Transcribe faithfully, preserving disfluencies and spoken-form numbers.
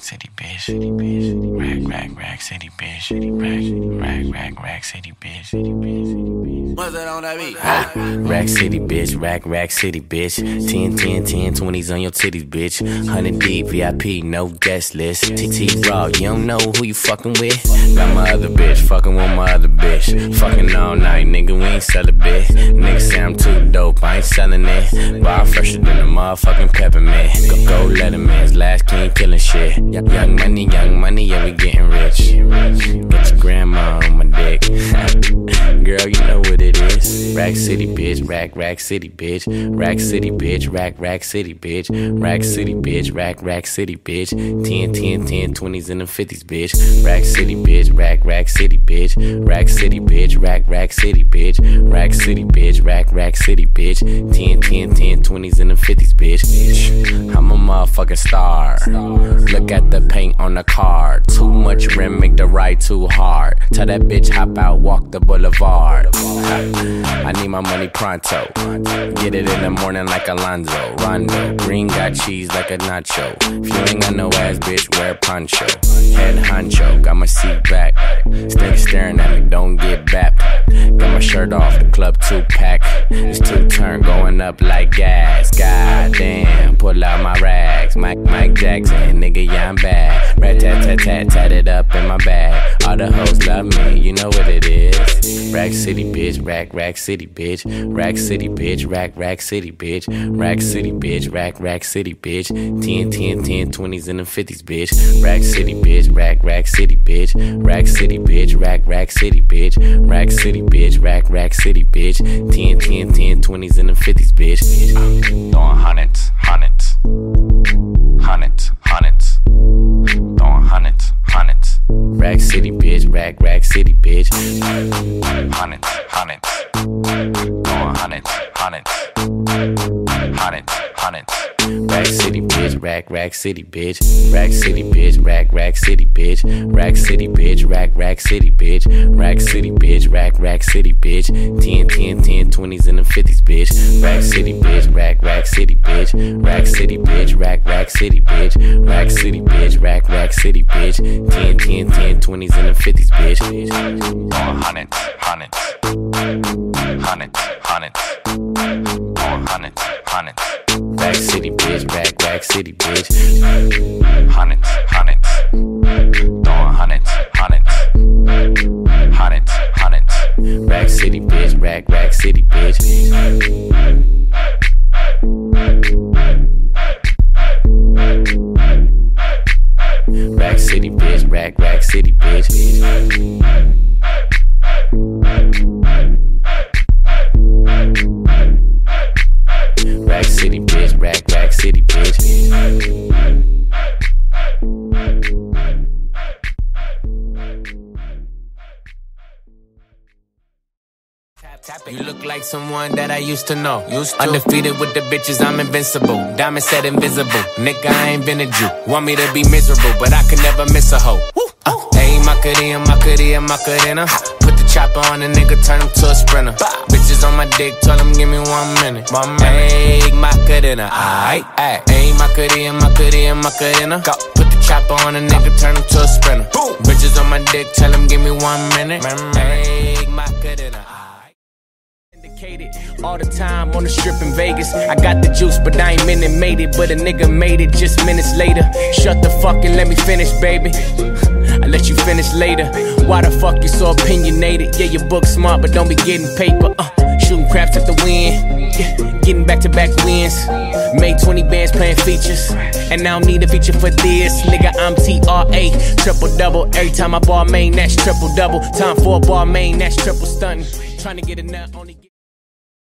city bitch, city bitch, rack, rack, rack, city bitch, rack, rack, rack, rack, city bitch, city bitch, city bitch. What's that on that beat? Rack city bitch, rack, rack city bitch. ten, ten, ten, twenties on your titties, bitch. one hundred deep, V I P, no guest list. T T raw, you don't know who you fucking with. Got my other bitch, fucking with my other bitch. Fucking all night, nigga, we ain't celibate. Niggas say I'm too dope, I ain't selling it. Bar fresher than a motherfucking peppermint. Go, go Lettermans, last king killing shit. Young money, young money, yeah, we getting rich. Get your grandma on my dick. Girl, you know what it is. Rack city bitch, rack, rack city bitch. Rack city bitch, rack, rack city bitch. Rack city bitch, rack, rack city bitch. ten, ten, ten, twenties and the fifties, bitch. Rack city bitch, rack, rack city bitch. Rack city bitch, rack, rack city bitch. Rack city bitch, rack, rack city bitch. ten, ten, ten, twenties and the fifties, bitch. I'm a motherfucking star. Look at the paint on the car. Too much rim, make the ride too hard. Tell that bitch hop out, walk the boulevard. I need my money pronto. Get it in the morning like Alonzo. Rondo, green got cheese like a nacho. If you ain't got no ass, bitch, wear a poncho. Head honcho, got my seat back. Steady staring at me, don't get bapped. Got my shirt off, the club two pack. It's two turn going up like gas. Goddamn, pull out my rags. Mike, Mike Jackson, nigga, yeah, I'm bad. Rat tat tat tat, tat it up in my bag. All the hoes love me, you know what it is. Rack city bitch, rack, rack city bitch. Rack city bitch, rack, rack city bitch. Rack city bitch, rack, rack city bitch. ten, ten, ten, twenties and the fifties, bitch. Rack city bitch, rack, rack city bitch. Rack city bitch, rack, rack city bitch. Rack city bitch, rack, rack city bitch. ten, ten, ten, twenties and the fifties, bitch. Throwing hundreds, hundreds. Hundreds, hundreds. Throwing hundreds, hundreds. Rack city bitch, rack, rack city bitch. Hundreds, hundreds. Throwing hundreds, hundreds. Hundreds, hundreds. Rack city bitch, rack, rack city bitch. Rack city bitch, rack, rack city bitch. Rack city bitch, rack, rack city bitch. Rack city bitch, rack, rack city bitch. ten, ten, ten, twenties and the fifties, bitch. Rack city bitch, rack, rack city bitch. Rack city bitch, rack, rack city bitch. Rack city bitch, rack, rack city bitch. ten, ten, ten, twenties and the fifties, bitch. Throwing hundreds, hundreds. Hundreds, hundreds. Throwing hundreds, hundreds. Rack city bitch, rack, rack city bitch. Hundreds, hundreds. Throwing hundreds, hundreds. Hundreds, hundreds. Rack city bitch, rack, rack city bitch. Rack city bitch, rack, rack city bitch. Rack city bitch, rack, rack city bitch. You look like someone that I used to know. Used to. Undefeated with the bitches, I'm invincible. Diamond said invisible. Nigga, I ain't been a Jew. Want me to be miserable, but I could never miss a hoe. Uh, hey, Macarena, Macarena, Macarena. Put the chopper on a nigga, turn him to a sprinter. Bitches on my dick, tell him give me one minute. My Hey, Macarena, aight, aight. Hey, Macarena, Macarena, Macarena. Put the chopper on a nigga, turn him to a sprinter. Bitches on my dick, tell him give me one minute. Hey, Macarena. All the time on the strip in Vegas. I got the juice, but I ain't minute made it. But a nigga made it just minutes later. Shut the fuck and let me finish, baby. I let you finish later. Why the fuck you so opinionated? Yeah, you book smart, but don't be getting paper. Uh, shooting craps at the wind. Yeah, getting back to back wins. Made twenty bands playing features. And now I don't need a feature for this. Nigga, I'm T R A. Triple double. Every time I ball main, that's triple double. Time for a ball main, that's triple stunting. Trying to get a nut, only get